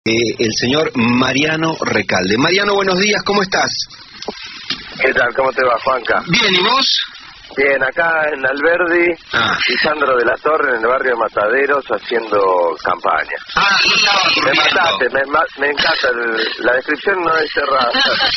El señor Mariano Recalde. Mariano, buenos días, ¿cómo estás? ¿Qué tal? ¿Cómo te va, Juanca? Bien, ¿y vos? Bien, acá en Alberdi, y Sandro de la Torre, en el barrio de Mataderos, haciendo campaña. Me mataste, me encanta, la descripción no es cerrada.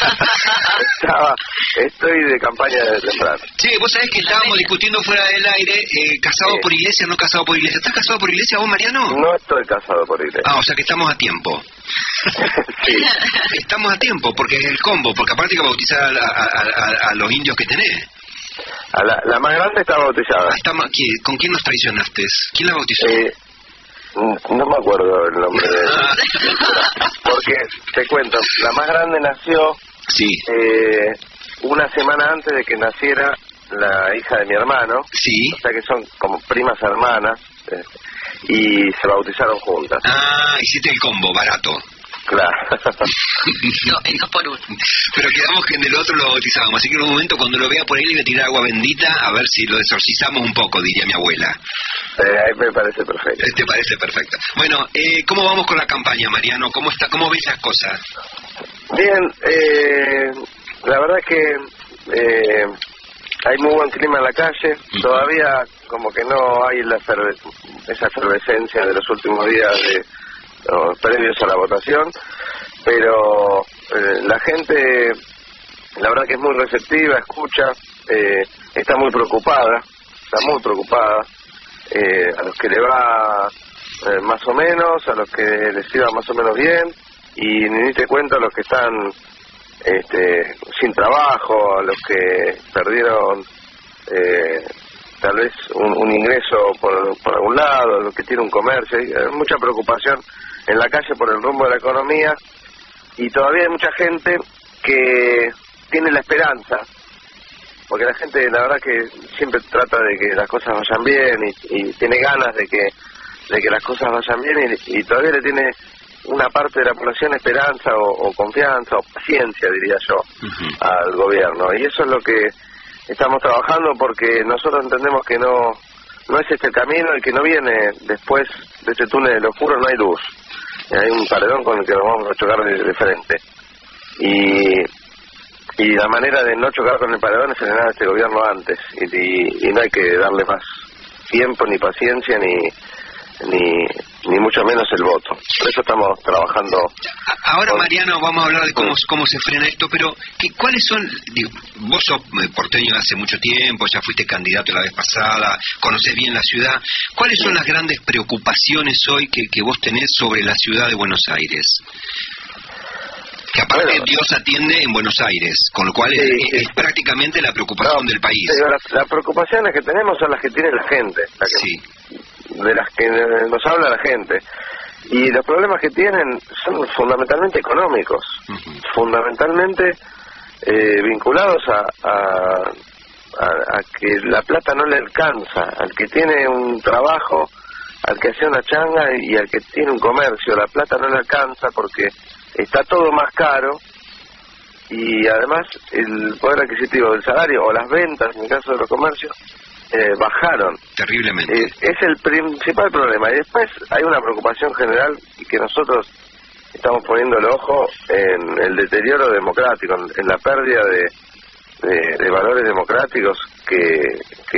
Estoy de campaña desde temprano. Sí, vos sabés que estábamos discutiendo fuera del aire, casado por iglesia, no casado por iglesia. ¿Estás casado por iglesia vos, Mariano? No estoy casado por iglesia. Ah, o sea que estamos a tiempo. Sí. Estamos a tiempo, porque es el combo, porque aparte hay que bautizar a los indios que tenés. La más grande está bautizada. ¿Con quién nos traicionaste? ¿Quién la bautizó? No me acuerdo el nombre de ella. Porque, te cuento, la más grande nació una semana antes de que naciera la hija de mi hermano. Sí. O sea que son como primas hermanas, y se bautizaron juntas. Ah, hiciste el combo, barato. Claro. No, en 2 por 1. Pero quedamos que en el otro lo bautizábamos, así que en un momento cuando lo vea por ahí le voy a tirar agua bendita a ver si lo exorcizamos un poco, diría mi abuela. Me parece perfecto. Te parece perfecto. Bueno, ¿cómo vamos con la campaña, Mariano? ¿Cómo ves las cosas? Bien, la verdad es que hay muy buen clima en la calle. Todavía como que no hay esa efervescencia de los últimos días previos a la votación, pero la gente, la verdad que es muy receptiva, escucha, está muy preocupada, a los que le va más o menos, a los que les iba más o menos bien, y ni te cuento a los que están sin trabajo, a los que perdieron tal vez un ingreso por algún lado, a los que tienen un comercio. Hay mucha preocupación en la calle por el rumbo de la economía, y todavía hay mucha gente que tiene la esperanza, porque la gente la verdad que siempre trata de que las cosas vayan bien y tiene ganas de que las cosas vayan bien, y todavía le tiene una parte de la población esperanza o confianza o paciencia, diría yo, al gobierno, y eso es lo que estamos trabajando, porque nosotros entendemos que no es este el camino, y que no viene después de este túnel de oscuro, no hay luz. Hay un paredón con el que nos vamos a chocar de frente. Y la manera de no chocar con el paredón es generar este gobierno antes. Y no hay que darle más tiempo, ni paciencia, ni mucho menos el voto. Por eso estamos trabajando. Ahora, Mariano, vamos a hablar de cómo se frena esto, pero ¿cuáles son? Vos sos porteño hace mucho tiempo, ya fuiste candidato la vez pasada, conocés bien la ciudad. ¿Cuáles son las grandes preocupaciones hoy que vos tenés sobre la ciudad de Buenos Aires? Que aparte Dios atiende en Buenos Aires, con lo cual es prácticamente la preocupación del país. Las preocupaciones que tenemos son las que tiene la gente, de las que nos habla la gente. Y los problemas que tienen son fundamentalmente económicos, fundamentalmente vinculados a que la plata no le alcanza, al que tiene un trabajo, al que hace una changa y al que tiene un comercio. La plata no le alcanza porque está todo más caro, y además el poder adquisitivo del salario o las ventas, en el caso de los comercios, bajaron terriblemente. Es el principal problema. Y después hay una preocupación general, y que nosotros estamos poniendo el ojo en el deterioro democrático, en la pérdida de valores democráticos que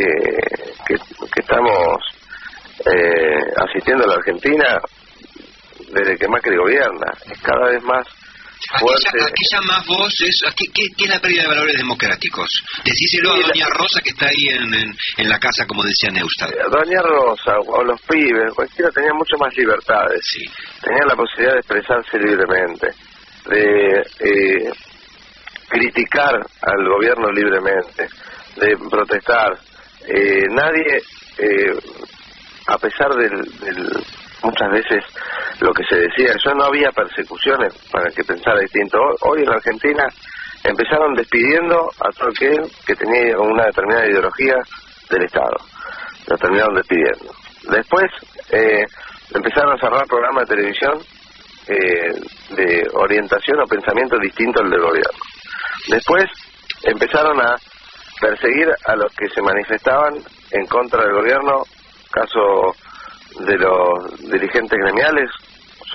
estamos asistiendo a la Argentina desde que Macri gobierna. Es cada vez más fuerte. ¿A qué llamás vos eso? ¿Qué es la pérdida de valores democráticos? Decíselo a doña Rosa, que está ahí en la casa, como decía Neustadt. Doña Rosa o los pibes, cualquiera tenía mucho más libertades. Tenían la posibilidad de expresarse libremente, de criticar al gobierno libremente, de protestar. Nadie, a pesar del muchas veces lo que se decía, no había persecuciones para que pensara distinto. Hoy en la Argentina empezaron despidiendo a todo aquel que tenía una determinada ideología del Estado. Lo terminaron despidiendo. Después empezaron a cerrar programas de televisión de orientación o pensamiento distinto al del gobierno. Después empezaron a perseguir a los que se manifestaban en contra del gobierno, caso de los dirigentes gremiales,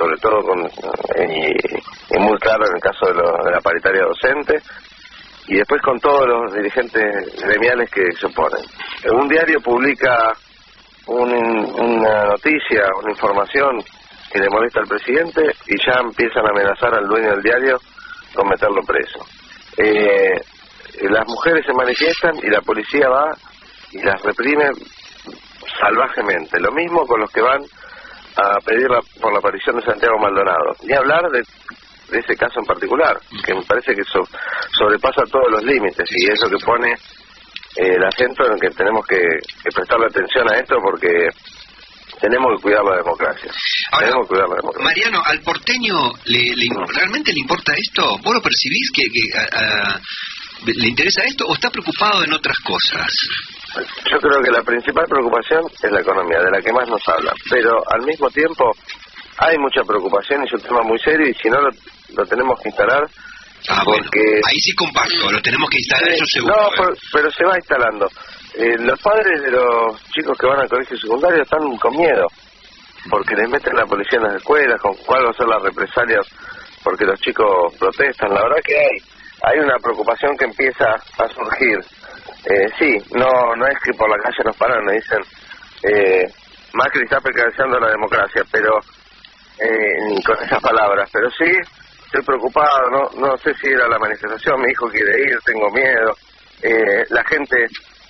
sobre todo y muy claro en el caso de la paritaria docente, y después con todos los dirigentes gremiales que se oponen. Un diario publica una noticia, una información que le molesta al presidente y ya empiezan a amenazar al dueño del diario con meterlo preso. Las mujeres se manifiestan y la policía va y las reprime salvajemente. Lo mismo con los que van a pedir por la aparición de Santiago Maldonado. Ni hablar de ese caso en particular, que me parece que sobrepasa todos los límites y es lo que pone el acento en el que tenemos que prestarle atención a esto, porque tenemos que cuidar la democracia. Ahora, tenemos que cuidar la democracia. Mariano, ¿al porteño realmente le importa esto? ¿Vos lo percibís que le interesa esto o está preocupado en otras cosas? Yo creo que la principal preocupación es la economía, de la que más nos habla, pero al mismo tiempo hay mucha preocupación y es un tema muy serio, y si no lo tenemos que instalar. Bueno, ahí sí comparto, lo tenemos que instalar, eso seguro. No, pero se va instalando. Los padres de los chicos que van al colegio secundario están con miedo, porque les meten la policía en las escuelas, con cuál va a ser las represalias, porque los chicos protestan. La verdad que hay una preocupación que empieza a surgir. Sí, no es que por la calle nos paran, nos dicen Macri está precarizando la democracia, pero con esas palabras, pero sí estoy preocupado, no sé si ir a la manifestación, mi hijo quiere ir, tengo miedo. La gente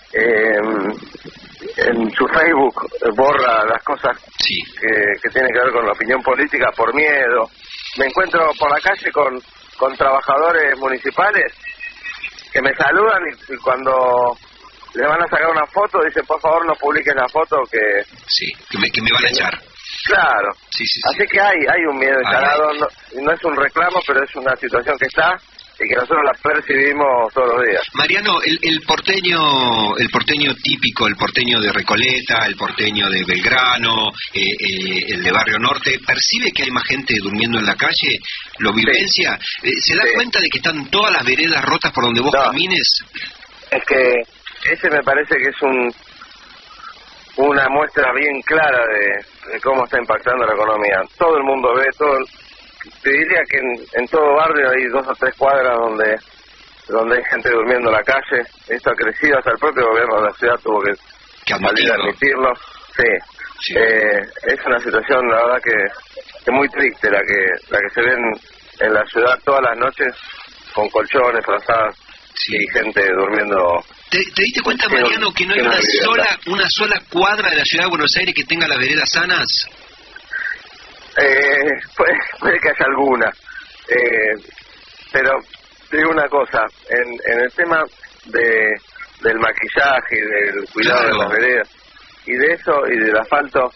en su Facebook borra las cosas que tienen que ver con la opinión política por miedo. Me encuentro por la calle con trabajadores municipales que me saludan y cuando le van a sacar una foto dicen, por favor no publiques la foto que me van a echar. Claro. Sí. Así que hay un miedo instalado, no es un reclamo, pero es una situación que está y que nosotros la percibimos todos los días. Mariano, el porteño típico, el porteño de Recoleta, el porteño de Belgrano, el de Barrio Norte, ¿percibe que hay más gente durmiendo en la calle? ¿Lo vivencia? ¿Se da cuenta de que están todas las veredas rotas por donde vos camines? Es que ese me parece que es una muestra bien clara de cómo está impactando la economía. Todo el mundo ve, te diría que en todo barrio hay 2 o 3 cuadras donde hay gente durmiendo en la calle. Esto ha crecido, hasta el propio gobierno de la ciudad tuvo que salir a admitirlo. Sí. Es una situación, la verdad, que muy triste la que se ve en la ciudad todas las noches, con colchones, frazadas y gente durmiendo. ¿Te diste cuenta, Mariano, que no hay una sola cuadra de la ciudad de Buenos Aires que tenga las veredas sanas? Puede que haya alguna, pero te digo una cosa, en el tema del maquillaje y del cuidado de las veredas y de eso y del asfalto,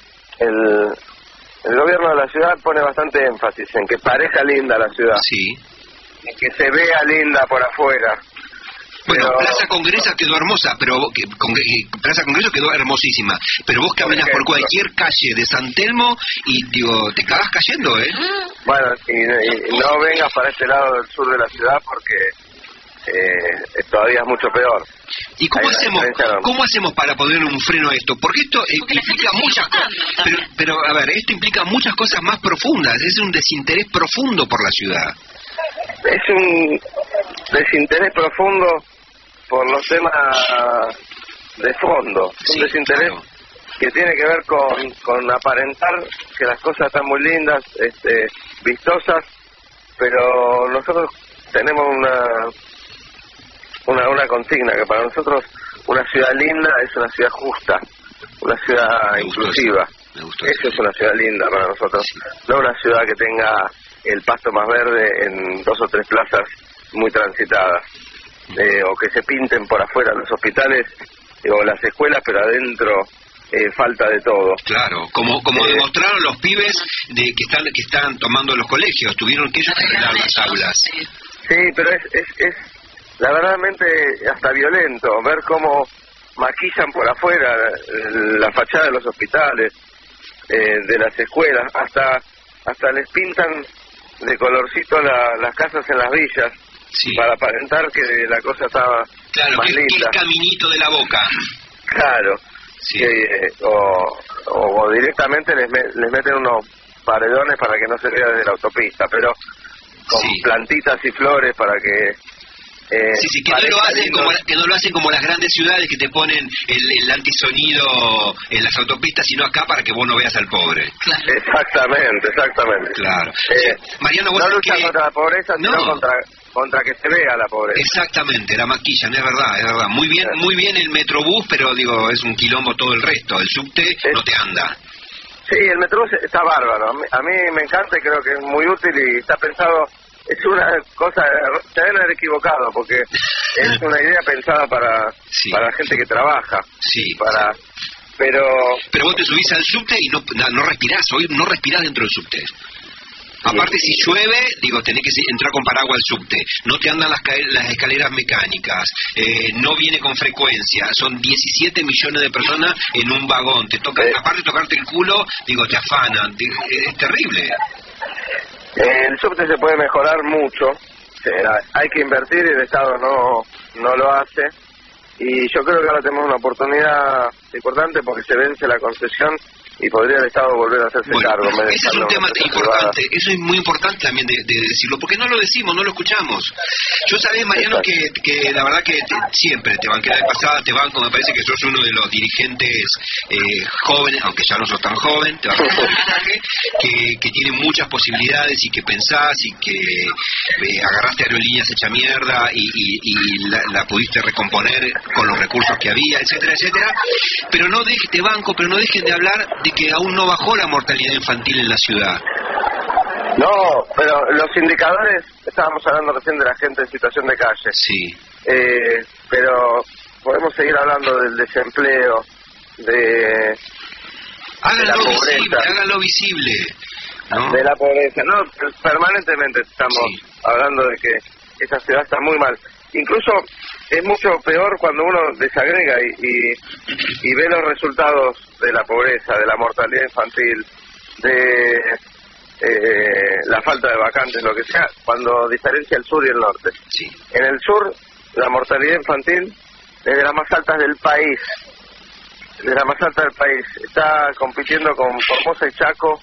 el gobierno de la ciudad pone bastante énfasis en que parezca linda la ciudad, en que se vea linda por afuera. Bueno, Plaza Congreso quedó hermosa, pero Plaza Congreso quedó hermosísima, pero vos caminas por cualquier calle de San Telmo y te cagas cayendo, ¿eh? Bueno, y no vengas para este lado del sur de la ciudad porque todavía es mucho peor. ¿Y cómo hacemos para poner un freno a esto? Porque esto implica muchas cosas, pero a ver, esto implica muchas cosas más profundas, es un desinterés profundo por la ciudad. Es un desinterés profundo por los temas de fondo, un desinterés que tiene que ver con aparentar que las cosas están muy lindas, vistosas, pero nosotros tenemos una consigna, que para nosotros una ciudad linda es una ciudad justa, una ciudad inclusiva. Eso es una ciudad linda para nosotros, no una ciudad que tenga el pasto más verde en 2 o 3 plazas muy transitadas, o que se pinten por afuera los hospitales o las escuelas, pero adentro falta de todo. Claro, como demostraron los pibes que están tomando los colegios, tuvieron que llenar las aulas. Sí, pero es la verdaderamente hasta violento ver cómo maquillan por afuera la fachada de los hospitales, de las escuelas, hasta les pintan de colorcito las casas en las villas, para aparentar que la cosa estaba más linda. Que el caminito de la Boca. Claro. O directamente les meten paredones para que no se vea desde la autopista, pero con plantitas y flores para que... sí, que no lo hacen como las grandes ciudades que te ponen el antisonido en las autopistas, sino acá para que vos no veas al pobre. Claro. Exactamente. Claro. Mariano, vos no luchas contra la pobreza, sino contra que se vea la pobreza. Exactamente, la maquillan, es verdad. Muy bien el Metrobús, pero digo, es un quilombo todo el resto. El subte no te anda. Sí, el Metrobús está bárbaro. A mí me encanta y creo que es muy útil y está pensado... Es una cosa, se deben haber equivocado, porque es una idea pensada para la gente que trabaja. Sí. Pero vos te subís al subte y no respirás, hoy no respirás dentro del subte. Aparte, si llueve, tenés que entrar con paraguas al subte. No te andan las escaleras mecánicas. No viene con frecuencia. Son 17 millones de personas en un vagón. Aparte de tocarte el culo, te afanan. Es terrible. El subte se puede mejorar mucho. Hay que invertir y el Estado no lo hace. Y yo creo que ahora tenemos una oportunidad importante porque se vence la concesión y podría el Estado volver a hacerse cargo. Ese es un tema importante, eso es muy importante también de decirlo, porque no lo decimos, no lo escuchamos. Yo sabés, Mariano, que la verdad que siempre te banqué la vez pasada, te banco, me parece que sos uno de los dirigentes jóvenes, aunque ya no sos tan joven, te banco un personaje que tiene muchas posibilidades y que pensás y que agarraste aerolíneas hecha mierda y la pudiste recomponer con los recursos que había, etcétera, etcétera. Pero no dejen de hablar de que aún no bajó la mortalidad infantil en la ciudad. No, pero los indicadores, estábamos hablando recién de la gente en situación de calle. Sí. Pero podemos seguir hablando del desempleo, de la pobreza. Háganlo visible. ¿No? De la pobreza. No, permanentemente estamos hablando de que esa ciudad está muy mal. Incluso es mucho peor cuando uno desagrega y ve los resultados de la pobreza, de la mortalidad infantil, de la falta de vacantes, lo que sea, cuando diferencia el sur y el norte. Sí. En el sur, la mortalidad infantil es de las más altas del país. Está compitiendo con Formosa y Chaco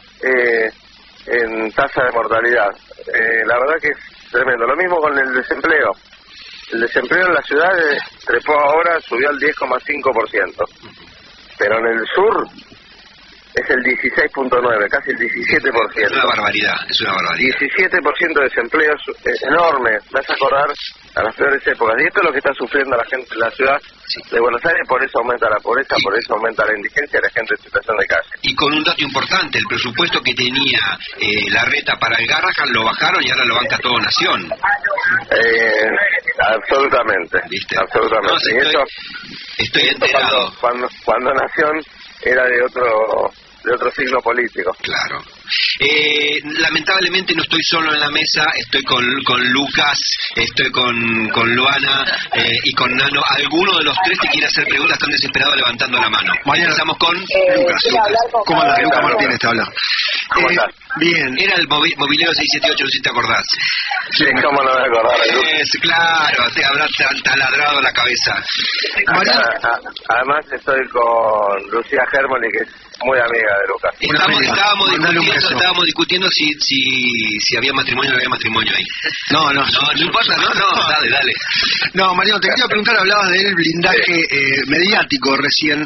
en tasa de mortalidad. La verdad que es tremendo. Lo mismo con el desempleo. El desempleo en la ciudad trepó ahora, subió al 10,5%. Pero en el sur es el 16,9%, casi el 17%. Es una barbaridad. 17% de desempleo es enorme. Me hace acordar a las peores épocas. Y esto es lo que está sufriendo la gente en la ciudad de Buenos Aires, por eso aumenta la pobreza, por eso aumenta la indigencia de la gente en situación de calle. Y con un dato importante, el presupuesto que tenía la reta para el Garrahan lo bajaron y ahora lo banca todo Nación. Absolutamente. ¿Viste? Absolutamente. No, y eso, estoy enterado. Cuando Nación era de otro signo político. Claro. Lamentablemente no estoy solo en la mesa, estoy con Lucas, estoy con Luana y con Nano. ¿Alguno de los tres que quiera hacer preguntas? Están desesperados levantando la mano. Mañana estamos con Lucas. ¿Cómo andás? Lucas Martínez te habla. ¿Cómo estás? Bien. Era el mobilero 678, no sé si te acordás. Sí, ¿cómo no me acordás? Claro, te habrás taladrado la cabeza. Además estoy con Lucía Germoli, que es muy amiga de Lucas. Estábamos discutiendo si había matrimonio o no había matrimonio ahí. No importa, dale. No, Mariano, te quería preguntar, hablabas del blindaje mediático recién.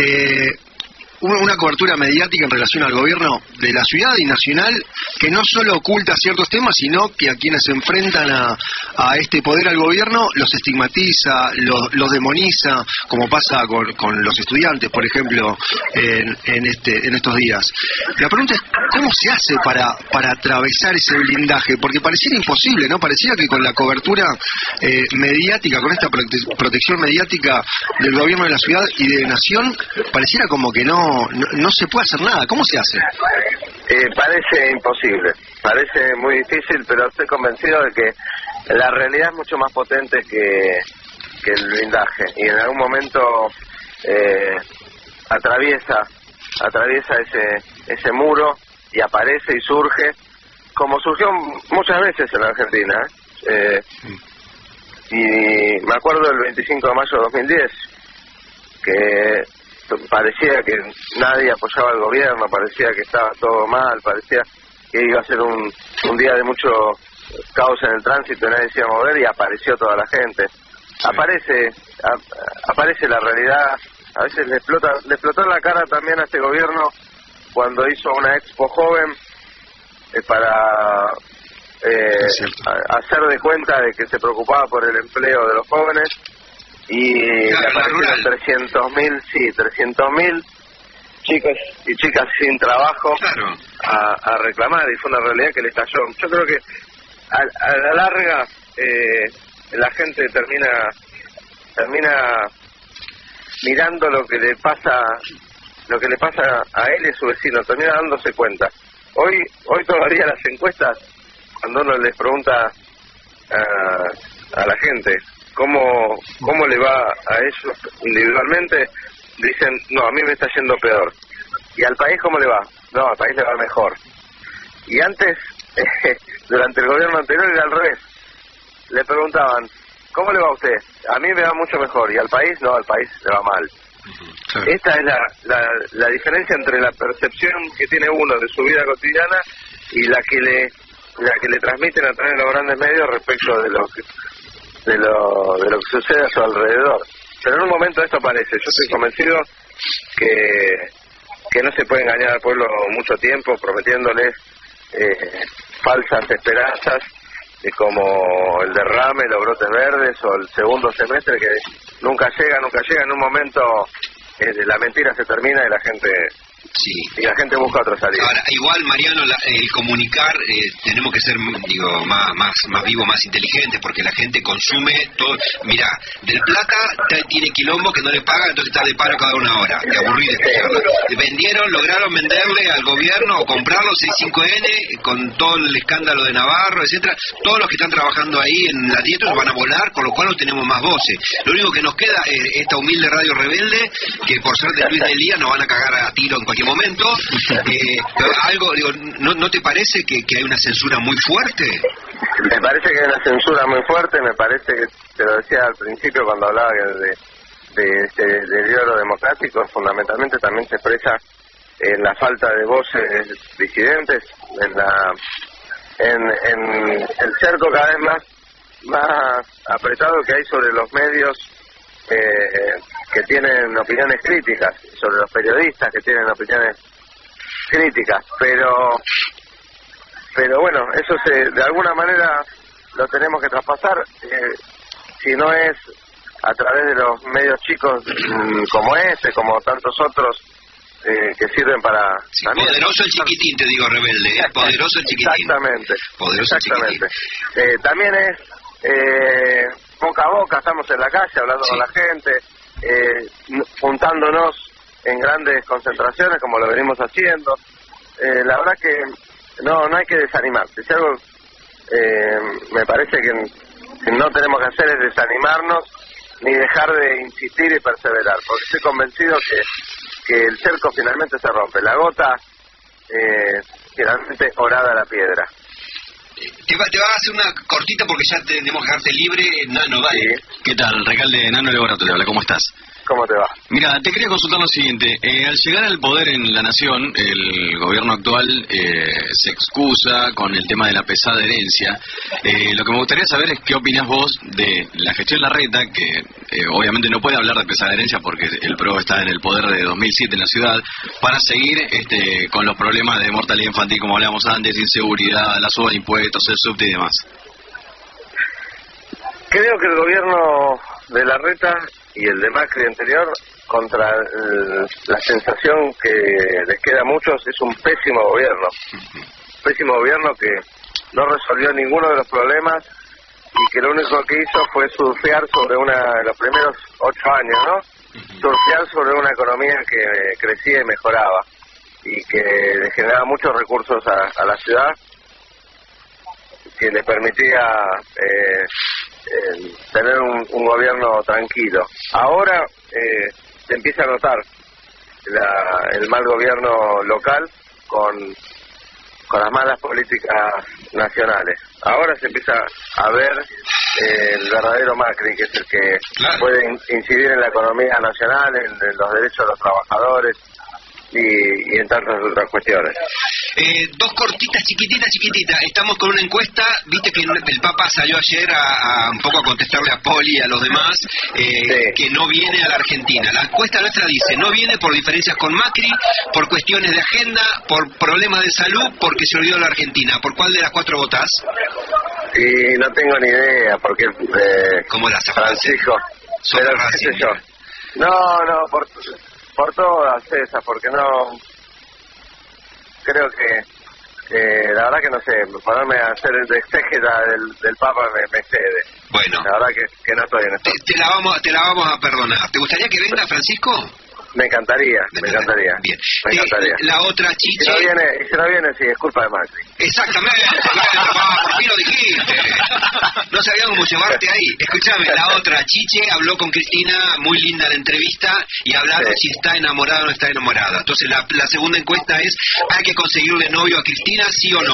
Una cobertura mediática en relación al gobierno de la ciudad y nacional que no solo oculta ciertos temas, sino que a quienes se enfrentan a este poder al gobierno los estigmatiza, los demoniza, como pasa con los estudiantes, por ejemplo, en estos días. La pregunta es, ¿cómo se hace para atravesar ese blindaje? Porque pareciera imposible, ¿no? Pareciera que con la cobertura mediática, con esta protección mediática del gobierno de la ciudad y de nación, pareciera como que no se puede hacer nada. ¿Cómo se hace? Parece imposible, parece muy difícil, pero estoy convencido de que la realidad es mucho más potente que el blindaje, y en algún momento atraviesa ese muro y aparece y surge, como surgió muchas veces en la Argentina. Y me acuerdo del 25 de mayo de 2010, que parecía que nadie apoyaba al gobierno, parecía que estaba todo mal, parecía que iba a ser un día de mucho caos en el tránsito y nadie se iba a mover, y apareció toda la gente. Aparece la realidad. A veces le explotó en la cara también a este gobierno cuando hizo una expo joven para hacer de cuenta de que se preocupaba por el empleo de los jóvenes, y aparecieron 300.000 chicos y chicas sin trabajo a reclamar, y fue una realidad que le estalló. Yo creo que a la larga la gente termina mirando lo que le pasa a él y a su vecino, termina dándose cuenta. Hoy todavía las encuestas, cuando uno les pregunta a la gente cómo le va a ellos individualmente, dicen, no, a mí me está yendo peor. ¿Y al país cómo le va? No, al país le va mejor. Y antes, durante el gobierno anterior, era al revés. Le preguntaban, ¿cómo le va a usted? A mí me va mucho mejor. ¿Y al país? No, al país le va mal. Claro. Esta es la diferencia entre la percepción que tiene uno de su vida cotidiana y la que le transmiten a través de los grandes medios respecto de lo que sucede a su alrededor. Pero en un momento esto aparece. Yo estoy convencido que no se puede engañar al pueblo mucho tiempo prometiéndoles falsas esperanzas, como el derrame, los brotes verdes o el segundo semestre que nunca llega. En un momento la mentira se termina y la gente busca otra salida. Ahora, igual, Mariano, el comunicar, tenemos que ser, más vivos, más inteligentes, porque la gente consume todo. Mirá, Del Plata tiene quilombo que no le paga, entonces está de paro cada una hora. Te aburrí de escucharlo. Lograron venderle al gobierno o comprarlo 65N con todo el escándalo de Navarro, etcétera. Todos los que están trabajando ahí en la dieta van a volar, con lo cual no tenemos más voces. Lo único que nos queda es esta humilde radio rebelde, que por ser de Luis Delía nos van a cagar a tiro en cualquier momento. Pero algo, ¿no te parece que hay una censura muy fuerte? Me parece que hay una censura muy fuerte. Me parece que, te lo decía al principio cuando hablaba de este deterioro democrático, fundamentalmente también se expresa en la falta de voces disidentes, en el cerco cada vez más apretado que hay sobre los medios que tienen opiniones críticas, sobre los periodistas que tienen opiniones críticas, pero bueno, eso de alguna manera lo tenemos que traspasar, si no es a través de los medios chicos como como tantos otros que sirven para... Sí, poderoso el chiquitín, te digo, rebelde, poderoso el chiquitín. Exactamente. También es boca a boca, estamos en la calle hablando con la gente, juntándonos en grandes concentraciones como lo venimos haciendo. La verdad que no hay que desanimarse. Si algo me parece que no tenemos que hacer es desanimarnos ni dejar de insistir y perseverar, porque estoy convencido que el cerco finalmente se rompe, la gota finalmente horada la piedra. Te va a hacer una cortita porque ya tenemos que dejarte libre. Nano, vale. Sí. ¿Qué tal? Recalde Nano Laboratorio, habla, ¿cómo estás? ¿Cómo te va? Mira, te quería consultar lo siguiente. Al llegar al poder en la nación, el gobierno actual se excusa con el tema de la pesada herencia. Lo que me gustaría saber es qué opinás vos de la gestión Larreta, que obviamente no puede hablar de pesada herencia porque el PRO está en el poder de 2007 en la ciudad, para seguir con los problemas de mortalidad infantil, como hablábamos antes, inseguridad, la suba de impuestos, el subte y demás. Creo que el gobierno de Larreta y el de Macri anterior, contra la sensación que les queda a muchos, es un pésimo gobierno. Pésimo gobierno que no resolvió ninguno de los problemas y que lo único que hizo fue surfear sobre los primeros 8 años, ¿no? Surfear sobre una economía que crecía y mejoraba y que le generaba muchos recursos a la ciudad, que le permitía tener un gobierno tranquilo. Ahora se empieza a notar el mal gobierno local con las malas políticas nacionales. Ahora se empieza a ver el verdadero Macri, que es el que puede incidir en la economía nacional, en los derechos de los trabajadores y en tantas otras cuestiones. Dos cortitas, chiquititas. Estamos con una encuesta. Viste que el Papa salió ayer a un poco a contestarle a Poli y a los demás que no viene a la Argentina. La encuesta nuestra dice, no viene por diferencias con Macri, por cuestiones de agenda, por problemas de salud, porque se olvidó la Argentina. ¿Por cuál de las 4 votás? Y no tengo ni idea, porque... ¿Cómo las Francisco? Pero qué sé yo. No, por todas esas, porque no... Creo que la verdad que no sé, ponerme a hacer el exégeta del Papa me excede. Bueno. La verdad que no estoy en esto. Te la vamos a perdonar. ¿Te gustaría que venga, Francisco? Me encantaría. Bien. Me encantaría. La otra, Chiche... Si no viene, sí, es culpa de Macri. Exactamente. ¿Por qué lo dijiste? No sabía cómo llevarte ahí. Escúchame, la otra, Chiche habló con Cristina, muy linda la entrevista, y hablaron si está enamorada o no está enamorada. Entonces la segunda encuesta es, ¿hay que conseguirle novio a Cristina, sí o no?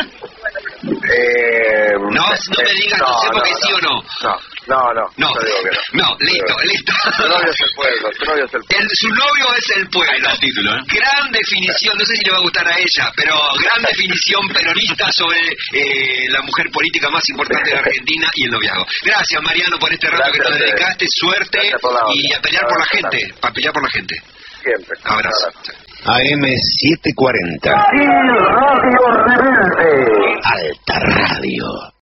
No me digas, no sé por qué sí o no. No. Yo digo que no. No, listo. Su novio es el pueblo, Su novio es el pueblo. Ahí está el título, ¿eh? Gran definición, no sé si le va a gustar a ella, pero gran definición peronista sobre la mujer política más importante de la Argentina y el noviazgo. Gracias, Mariano, por este rato que nos dedicaste. Suerte y a pelear por la gente. Para pelear por la gente. Siempre. Abrazo. AM 740. Radio Rebelde. Alta Radio.